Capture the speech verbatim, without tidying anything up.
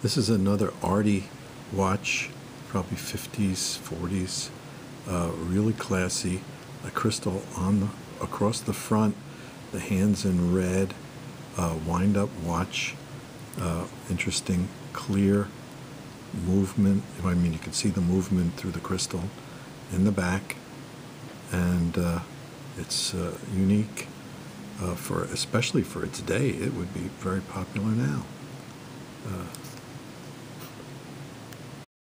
This is another arty watch, probably fifties, forties, uh, really classy. A crystal on the across the front, the hands in red, uh, wind-up watch. Uh, interesting, clear movement. I mean, you can see the movement through the crystal in the back, and uh, it's uh, unique uh, for, especially for its day. It would be very popular now. Uh,